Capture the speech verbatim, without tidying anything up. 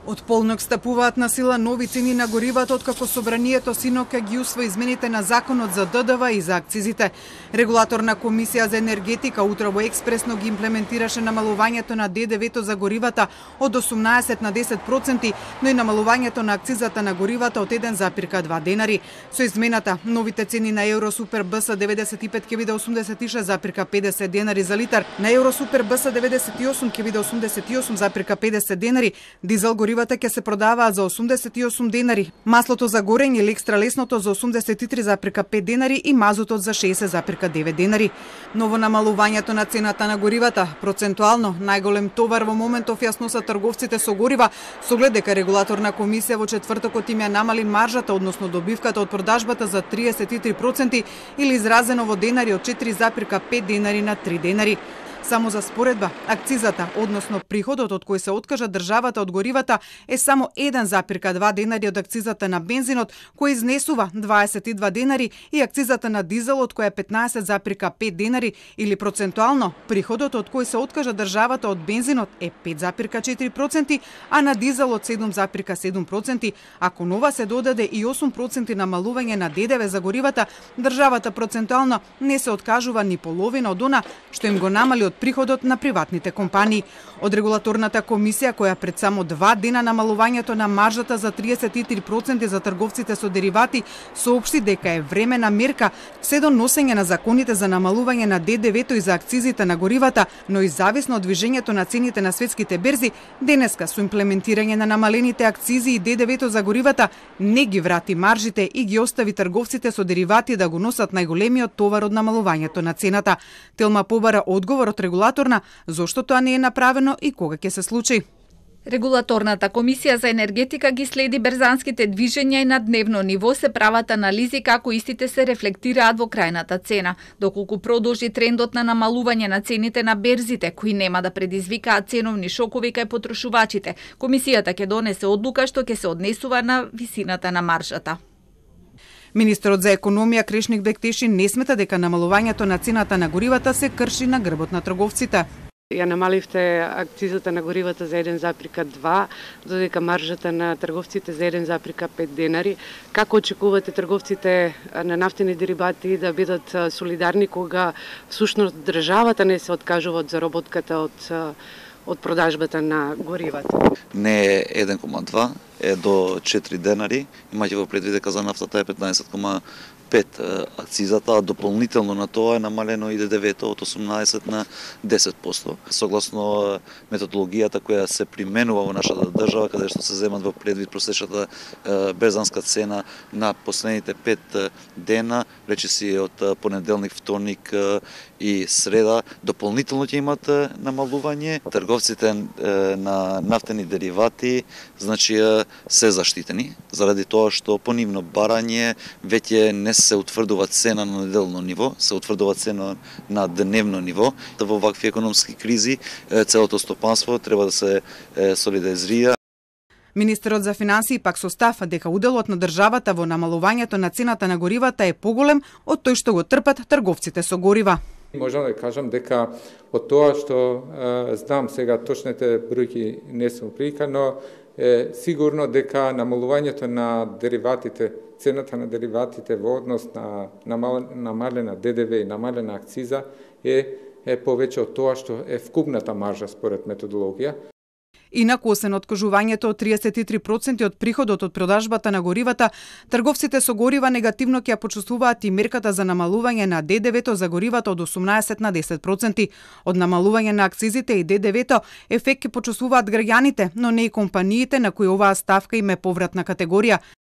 Од полнок стапуваат на сила нови цени на горивата откако собранието синоќа ги усвои измените на законот за Д Д В и за акцизите. Регулаторна комисија за енергетика утрово експресно ги имплементираше намалувањето на Д Д В-то за горивата од осумнаесет на десет проценти, но и намалувањето на акцизата на горивата од еден запирка два денари. Со измената, новите цени на Евросупер Б С деветдесет и пет ќе биде осумдесет и шест запирка педесет денари за литар, на Евросупер Б С деветдесет и осум ќе биде осумдесет и осум запирка педесет денари, дизел горивата ќе се продаваат за осумдесет и осум денари, маслото за горење или екстра лесното за осумдесет и три запирка пет денари и мазутот за шеесет запирка девет денари. Ново намалувањето на цената на горивата, процентуално најголем товар во моментов ја носа трговците со горива, со оглед дека регулаторна комисија во четвртокот им ја намали маржата, односно добивката од продажбата за триесет и три проценти или изразено во денари од четири запирка пет денари на три денари. Само за споредба, акцизата, односно приходот од кој се откажа државата од горивата е само еден запирка два денари од акцизата на бензинот, кој изнесува дваесет и два денари, и акцизата на дизелот која е петнаесет запирка пет денари, или процентуално приходот од кој се откажа државата од бензинот е пет запирка четири проценти, а на дизелот седум запирка седум проценти. Ако нова се додаде и осум проценти намалување на Д Д В за горивата, државата процентуално не се откажува ни половина од она што им го намали од приходот на приватните компании. Од регулаторната комисија, која пред само два дена намалувањето на маржата за триесет и три проценти за трговците со деривати, соопшти дека е времена мерка се до носење на законите за намалување на Д Д В-то и за акцизите на горивата, но и зависно од движењето на цените на светските берзи, денеска со имплементирање на намалените акцизи и Д Д В-то за горивата не ги врати маржите и ги остави трговците со деривати да го носат најголемиот товар од намалувањето на цената. Телма побара одговор од регулаторна зошто тоа не е направено и кога ќе се случи. Регулаторната комисија за енергетика ги следи берзанските движења и на дневно ниво се прават анализи како истите се рефлектираат во крајната цена. Доколку продолжи трендот на намалување на цените на берзите, кои нема да предизвикаат ценовни шокови кај потрошувачите, комисијата ќе донесе одлука што ќе се однесува на висината на маржата. Министерот за економија Крешник Бектеши не смета дека намалувањето на цената на горивата се крши на грбот на трговците. Ја намаливте акцизата на горивата за еден запирка два, додека маржата на трговците за еден запирка пет денари. Како очекувате трговците на нафтени деривати да бидат солидарни кога всушност државата не се откажува од заработката од од продажбата на горивата? Не е еден кома два, е до четири денари. Имајќи во предвид дека за нафтата е петнаесет кома пет акцизата, а дополнително на тоа е намалено и Д Д В-то од осумнаесет на десет проценти. Согласно методологијата која се применува во нашата држава, каде што се земат во предвид просечната берзанска цена на последните пет дена, речиси од понеделник, вторник и среда, дополнително ќе имат намалување. Трговците на нафтени деривати, значи, се заштитени, заради тоа што по нивно барање веќе не се утврдува цена на неделно ниво, се утврдува цена на дневно ниво. Во вакви економски кризи целото стопанство треба да се солидаризира. Министерот за финансии пак состав дека уделот на државата во намалувањето на цената на горивата е поголем од тој што го трпат трговците со горива. Можам да кажам дека од тоа што е, знам сега точните бројки не сум прика, но е сигурно дека намалувањето на дериватите, цената на дериватите во однос на намалена Д Д В и намалена акциза е, е повеќе од тоа што е вкупната маржа според методологија. Инаку, освен откажувањето од триесет и три проценти од приходот од продажбата на горивата, трговците со горива негативно ќе почувствуваат и мерката за намалување на Д Д В-то за горивата од осумнаесет на десет проценти. Од намалување на акцизите и Д Д В-то ефект ќе почувствуваат граѓаните, но не и компаниите на кои оваа ставка им е повратна категорија.